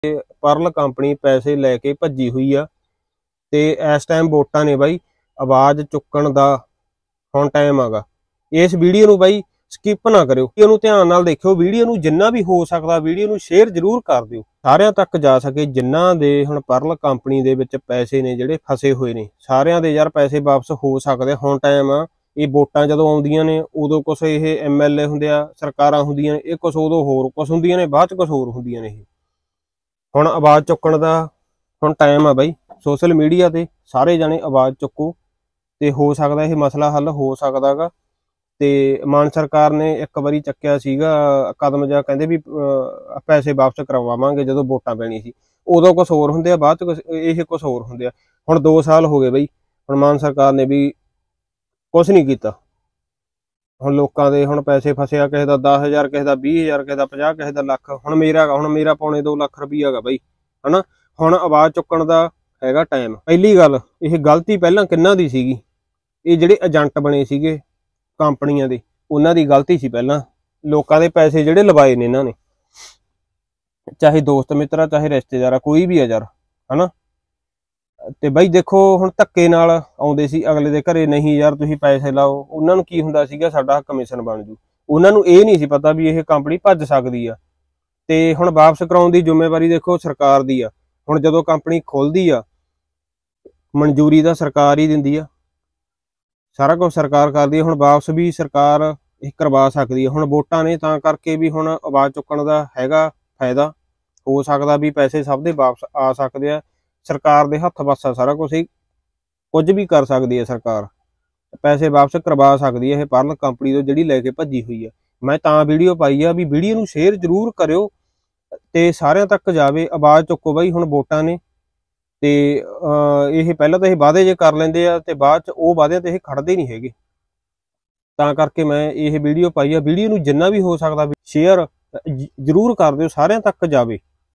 परल कंपनी पैसे लैके भज्जी हुई आ ते इस टाइम वोटां ने बाई आवाज़ चुक्कण दा हुण टाइम आगा। इस वीडियो नूं बाई स्किप ना करियो, वीडियो ध्यान नाल देखियो, वीडियो नूं जिन्ना भी हो सकदा वीडियो नूं शेयर जरूर कर दिओ, सारिਆਂ तक जा सके। जिन्ना दे हुण परल कंपनी दे विच पैसे ने जिहड़े फसे होए ने, सारिਆਂ दे यार पैसे वापस हो सकदे। हुण टाइम आ, ਇਹ ਵੋਟਾਂ ਜਦੋਂ ਆਉਂਦੀਆਂ ਨੇ ਉਦੋਂ ਕੁਛ ਇਹ MLA ਹੁੰਦੇ ਆ, ਸਰਕਾਰਾਂ ਹੁੰਦੀਆਂ ਨੇ, ਇਹ ਕੁਛ ਉਦੋਂ ਹੋਰ ਕੁਛ ਹੁੰਦੀਆਂ ਨੇ, ਬਾਅਦ ਚ ਕੁਛ ਹੋਰ ਹੁੰਦੀਆਂ ਨੇ। ਇਹ ਹੁਣ ਆਵਾਜ਼ ਚੁੱਕਣ ਦਾ ਹੁਣ ਟਾਈਮ ਆ ਬਾਈ। ਸੋਸ਼ਲ ਮੀਡੀਆ ਤੇ ਸਾਰੇ ਜਾਣੇ ਆਵਾਜ਼ ਚੁੱਕੋ ਤੇ ਹੋ ਸਕਦਾ ਇਹ ਮਸਲਾ ਹੱਲ ਹੋ ਸਕਦਾ ਗਾ। ਤੇ ਮਾਨ ਸਰਕਾਰ ਨੇ ਇੱਕ ਵਾਰੀ ਚੱਕਿਆ ਸੀਗਾ ਕਦਮ ਜਿਹਾ, ਕਹਿੰਦੇ ਵੀ ਪੈਸੇ ਵਾਪਸ ਕਰਵਾਵਾਂਗੇ ਜਦੋਂ ਵੋਟਾਂ ਪੈਣੀ ਸੀ। ਉਦੋਂ ਕੁਛ ਹੋਰ ਹੁੰਦੇ ਆ, ਬਾਅਦ ਚ ਇਹ ਕੁਛ ਹੋਰ ਹੁੰਦੇ ਆ। ਹੁਣ 2 ਸਾਲ ਹੋ ਗਏ ਬਈ, ਹੁਣ ਮਾਨ ਸਰਕਾਰ ਨੇ ਵੀ ਕੁਛ ਨਹੀਂ ਕੀਤਾ। ਹੁਣ ਲੋਕਾਂ ਦੇ ਹੁਣ ਪੈਸੇ ਫਸਿਆ, ਕਿਸੇ ਦਾ 10,000, ਕਿਸੇ ਦਾ 20,000, ਕਿਸੇ ਦਾ 50, ਕਿਸੇ ਦਾ ਲੱਖ। ਹੁਣ ਮੇਰਾ ਪੌਣੇ 2 ਲੱਖ ਰੁਪਈਆ ਗਾ ਬਈ, ਹਨਾ। ਹੁਣ ਆਵਾਜ਼ ਚੁੱਕਣ ਦਾ ਹੈਗਾ ਟਾਈਮ। ਪਹਿਲੀ ਗੱਲ, ਇਹ ਗਲਤੀ ਪਹਿਲਾਂ ਕਿੰਨਾਂ ਦੀ ਸੀਗੀ? ਇਹ ਜਿਹੜੇ ਏਜੰਟ ਬਣੇ ਸੀਗੇ ਕੰਪਨੀਆਂ ਦੇ, ਉਹਨਾਂ ਦੀ ਗਲਤੀ ਸੀ। ਪਹਿਲਾਂ ਲੋਕਾਂ ਦੇ ਪੈਸੇ ਜਿਹੜੇ ਲਵਾਏ ਨੇ ਇਹਨਾਂ ਨੇ, ਚਾਹੇ ਦੋਸਤ ਮਿੱਤਰ, ਚਾਹੇ ਰਿਸ਼ਤੇਦਾਰ, ਕੋਈ ਵੀ ਆ ਯਾਰ, ਹਨਾ। ਤੇ ਬਾਈ ਦੇਖੋ ਹੁਣ ਧੱਕੇ ਨਾਲ ਆਉਂਦੇ ਸੀ ਅਗਲੇ ਦੇ ਘਰੇ, ਨਹੀਂ ਯਾਰ ਤੁਸੀਂ ਪੈਸੇ ਲਾਓ। ਉਹਨਾਂ ਨੂੰ ਕੀ ਹੁੰਦਾ ਸੀਗਾ, ਸਾਡਾ ਕਮਿਸ਼ਨ ਬਣ ਜੂ। ਉਹਨਾਂ ਨੂੰ ਇਹ ਨਹੀਂ ਸੀ ਪਤਾ ਵੀ ਇਹ ਕੰਪਨੀ ਭੱਜ ਸਕਦੀ ਆ। ਤੇ ਹੁਣ ਵਾਪਸ ਕਰਾਉਣ ਦੀ ਜ਼ਿੰਮੇਵਾਰੀ ਦੇਖੋ ਸਰਕਾਰ ਦੀ ਆ। ਹੁਣ ਜਦੋਂ ਕੰਪਨੀ ਖੁੱਲਦੀ ਆ, ਮਨਜ਼ੂਰੀ ਤਾਂ ਸਰਕਾਰ ਹੀ ਦਿੰਦੀ ਆ, ਸਾਰਾ ਕੁਝ ਸਰਕਾਰ ਕਰਦੀ ਆ। ਹੁਣ ਵਾਪਸ ਵੀ ਸਰਕਾਰ ਇਹ ਕਰਵਾ ਸਕਦੀ ਆ। ਹੁਣ ਵੋਟਾਂ ਨੇ ਤਾਂ ਕਰਕੇ ਵੀ ਹੁਣ ਆਵਾਜ਼ ਚੁੱਕਣ ਦਾ ਹੈਗਾ ਫਾਇਦਾ। ਹੋ ਸਕਦਾ ਵੀ ਪੈਸੇ ਸਭ ਦੇ ਵਾਪਸ ਆ ਸਕਦੇ ਆ। ਸਰਕਾਰ ਦੇ ਹੱਥ ਵੱਸ ਆ ਸਾਰਾ ਕੁਝ, ਕੁਝ ਵੀ ਕਰ ਸਕਦੀ ਹੈ ਸਰਕਾਰ। ਪੈਸੇ ਵਾਪਸ ਕਰਵਾ ਸਕਦੀ ਹੈ ਇਹ ਪਰਲ ਕੰਪਨੀ ਤੋਂ ਜਿਹੜੀ ਲੈ ਕੇ ਭੱਜੀ ਹੋਈ ਆ। ਮੈਂ ਤਾਂ ਵੀਡੀਓ ਪਾਈ ਆ ਵੀ ਵੀਡੀਓ ਨੂੰ ਸ਼ੇਅਰ ਜ਼ਰੂਰ ਕਰਿਓ ਤੇ ਸਾਰਿਆਂ ਤੱਕ ਜਾਵੇ। ਆਵਾਜ਼ ਚੁੱਕੋ ਬਾਈ, ਹੁਣ ਵੋਟਾਂ ਨੇ ਤੇ ਇਹ ਪਹਿਲਾਂ ਤਾਂ ਇਹ ਵਾਅਦੇ ਜੇ ਕਰ ਲੈਂਦੇ ਆ ਤੇ ਬਾਅਦ ਚ ਉਹ ਵਾਅਦਿਆਂ ਤੇ ਇਹ ਖੜਦੇ ਨਹੀਂ ਹੈਗੇ। ਤਾਂ ਕਰਕੇ ਮੈਂ ਇਹ ਵੀਡੀਓ ਪਾਈ ਆ। ਵੀਡੀਓ ਨੂੰ ਜਿੰਨਾ ਵੀ ਹੋ ਸਕਦਾ ਸ਼ੇਅਰ ਜ਼ਰੂਰ ਕਰ ਦਿਓ, ਸਾਰਿਆਂ ਤੱਕ ਜਾਵੇ।